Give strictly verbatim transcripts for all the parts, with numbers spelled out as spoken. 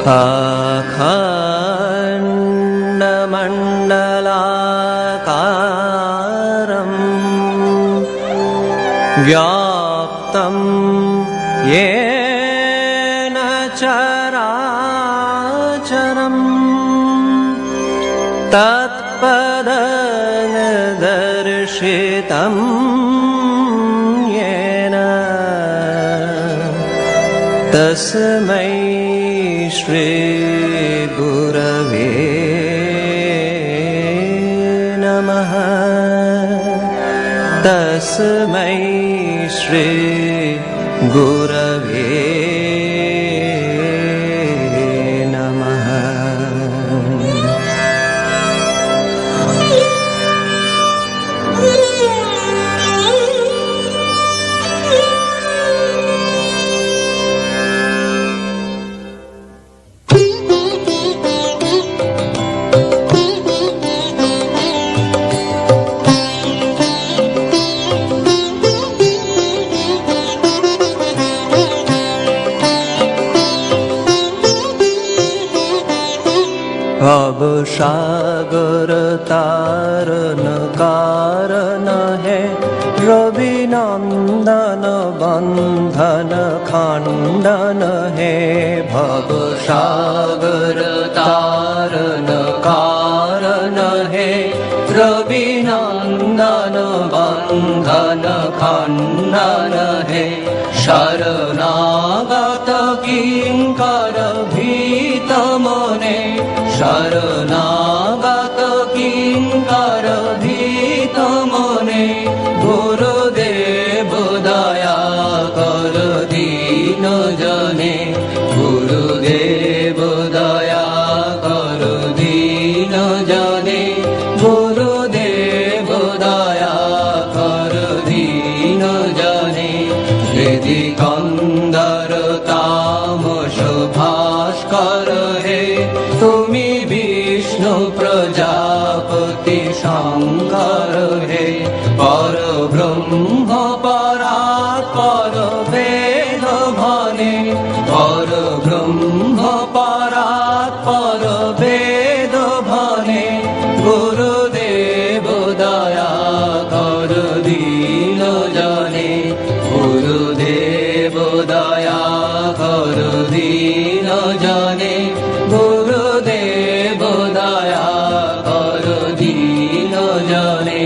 अखण्डमण्डलाकारम् व्याप्तं येन चराचरम् तत्पदनिदर्शितं येन तस्मै श्री गुरवे नमः। तस्मै श्री गुरवे नमः। भव सागर तारन कारण है रवि नंदन बंधन खंडन है। भव सागर तारन कारण है रवि नंदन बंधन खंडन है। शरणागत किंकर भीत मने शरणागत किंकर भीत मने गुरुदेव दया कर दीन जने। गुरुदेव दया कर दीन जने। गुरुदेव दया कर दीन जने। हृदि कंदर तामस भास्कर है तुमी विष्णु प्रजापति शंकर है। पर ब्रह्म परात्पर वेद भने। पर ब्रह्म परात्पर वेद भने। गुरुदेव दया कर दीन जने। गुरुदेव दया कर दीन जने। गुरुदेव दया कर दीन जने।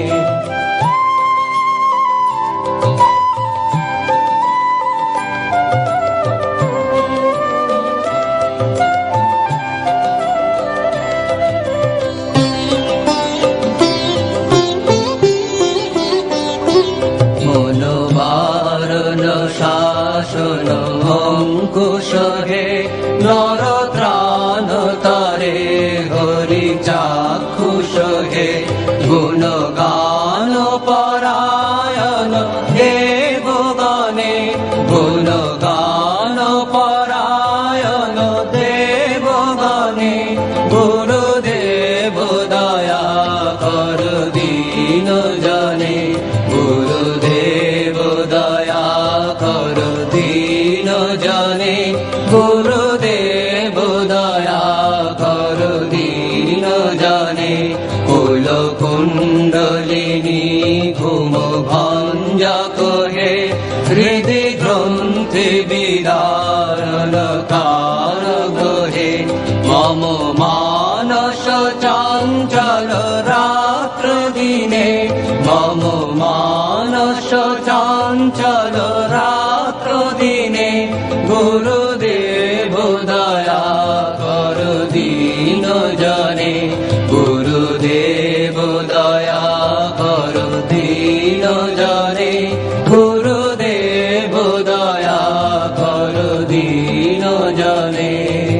मनोवारण शासन अंकुश है नर त्राण तारे हरि चाक्षुष है। गुणगान परायण देव गाने। गुणगान परायण देव गाने। गुरुदेव दया कर दीन जने। गुरुदेव दया कर दीन जने। गुरुदेव दया कर दीन जने। कुल कुंडलिनी घुम भंजक है हृदय ग्रंथि विदारण कारक है। मम मानस चंचल रात्र दिने। मम मानस चंचल रात्र दिने। गुरुदेव दया कर दीन जने। गुरुदेव दया कर दीन जने। गुरुदेव दया कर दीन जने।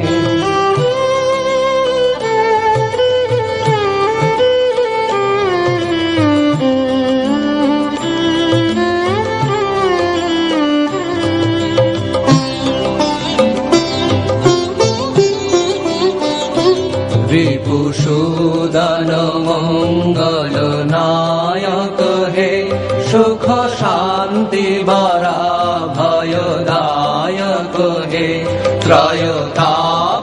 रिपुसूदन मंगल नायक है सुख शांति बरा भयदायक है। त्रयता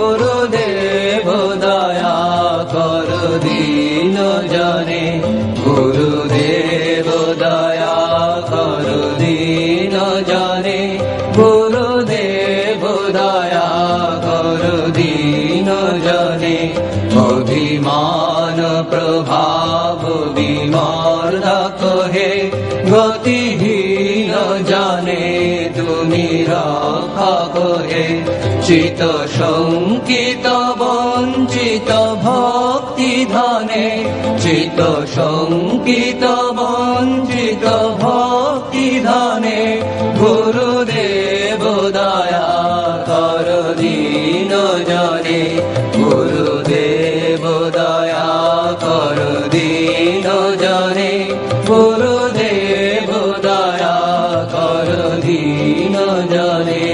গুরুদেব দয়া কর দীন জনে গুরুদেব দয়া কর দীন জনে গুরুদেব দয়া কর দীন জনে অভিমান প্রভাব বিমর্দক হে গতিহীন জানে তুমি রক্ষা করে চিত শঙ্কিত বঞ্চিত ভক্তি ধনে চিত শঙ্কিত বঞ্চিত ভক্তি ধনে গুরুদেব দয়া কর দীন জনে গুরুদেব দয়া কর দীন জনে গুরুদেব দয়া কর দীন জনে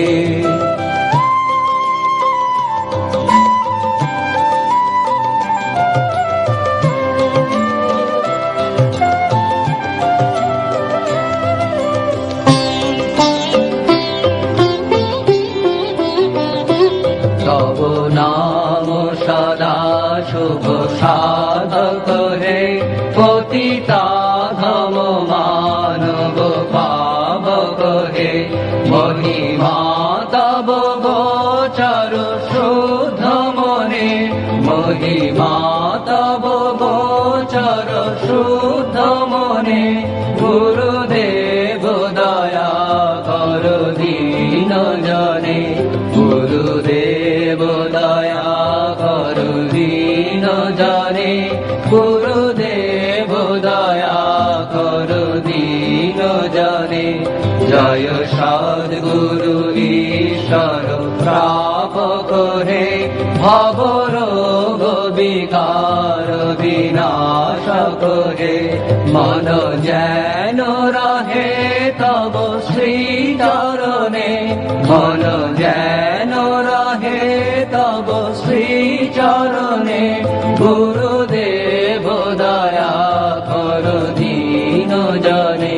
তব নাম সদা শুভ সাধক হে পতিতা ধম মানব পাবক হে মহিমা তব গোচর শুদ্ধ মনে মহিমা তব গোচর শুদ্ধ মনে গুরুদেব দয়া কর দীন জনে গুরুদেব দয়া কর দীন জনে গুরুদেব দয়া কর দীন জনে জয় সদ্গুরু ঈশ্বর প্রাপক হে ভব রোগ বিকার বিনাশক হে মন যেন রহে তব শ্রী চরণে মন যেন রহে তব শ্রী চরণে গুরুদেব দয়া কর দীন জনে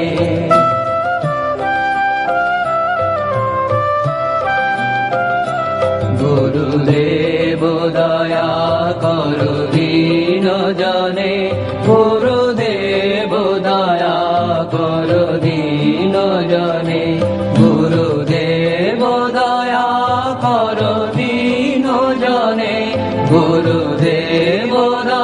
গুরুদেব দয়া কর দীন জনে গুরুদেব দয়া কর দীন জনে গুরুদেব দয়া কর দীন জনে গুরুদেব